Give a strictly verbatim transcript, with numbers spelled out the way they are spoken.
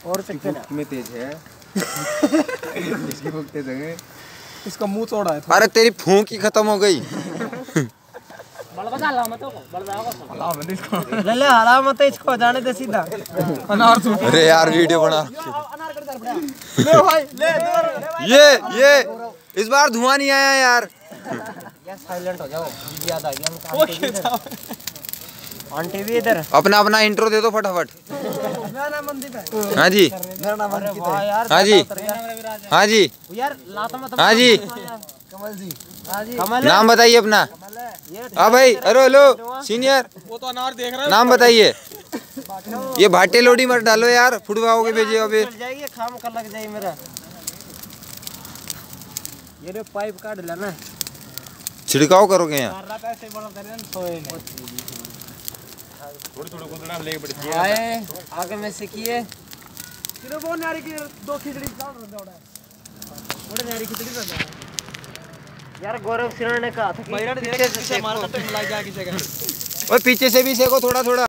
और चक्कर में तेज है। इसकी भूख तेज है। इसका मुंह चौड़ा है। अरे तेरी फूंक ही खत्म हो गई। ले ले हरा मत इसको जाने दे सीधा। अनार तू। अरे यार वीडियो बना। ले भाई ले। ये ये इस बार धुआं नहीं आया यार। यार साइलेंट हो जाओ, याद आ गया। आंटी भी इधर। अपना अपना इंट्रो दे दो फटाफट। मेरा नाम मनदीप है। हाँ जी मेरा नाम मनदीप है यार। हाँ जी हाँ जी यार लाता मत। हाँ जी कमल जी। हाँ जी कमल नाम बताइए अपना। हाँ भाई अरे हेलो सीनियर वो तो अनार देख रहा है। नाम बताइए। ये भाटे लोडी मत डालो यार, फुटवाओगे भेजिए अबे। जाइए खाम कर लग जाए मेरा। ये रे पाइप काट लेना। छिड़काव करोगे यहाँ। थोड़ी थोड़ी गुंदड़ा लेके पड़ती है। आए आगे में से किए। किलो वो नारी की दो खिचड़ी डाल रहा है। बड़े नारी खिचड़ी डाल रहा है। यार गौरव सिन्हा ने कहा था कि पीछे से मार सकते मिला जाए किसी का। और पीछे से भी सेको थोड़ा थोड़ा।